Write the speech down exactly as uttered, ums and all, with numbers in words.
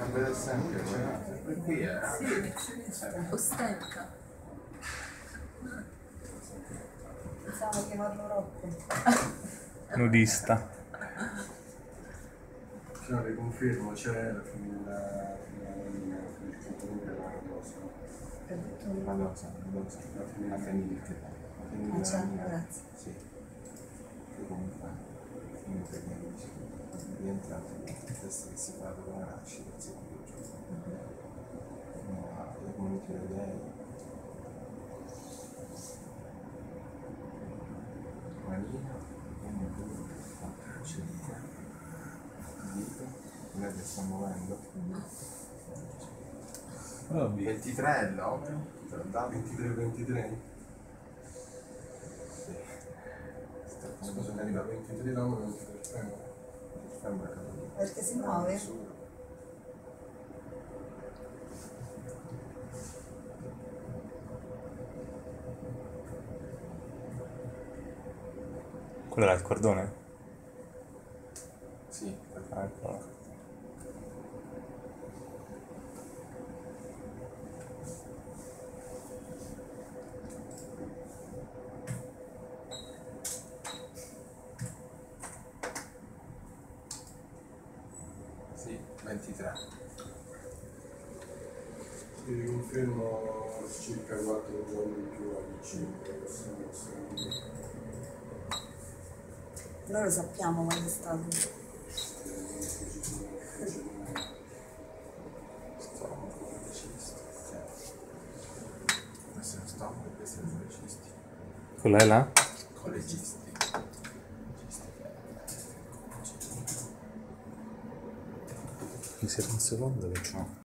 vede sempre, guardate. Qui è Ostetrica. Pensavo che chiamarlo Rocco. Nudista. Sì, no, le confermo, c'è alla fine della il comune della cosa. È tutto un La cosa, la cosa, la fine della fenilite. La fine Ah, c'è, della grazie. Sì. Che comunque, alla fine per me rientrato in testa che si fa con la nascita, il secondo giorno. Ma le comunità di lei. Marina, uno, due, quattro, cinque. Dito, noi che stiamo muovendo. Oh, via. ventitré è l'opera? ventitré ventitré? Sì. Scusa, mi arriva ventitré l'opera, ventitré il femore. Il femore è Perché si muove? Quello era il cordone? Sì, Ah, ecco. sì, ventitré. Ti riconfermo circa quattro giorni in più al cinque. Noi lo sappiamo quando è stato. Questo è lo stomaco, questo è il collegisti. Quella è là? Collegisti. Mi serve un secondo che c'ho.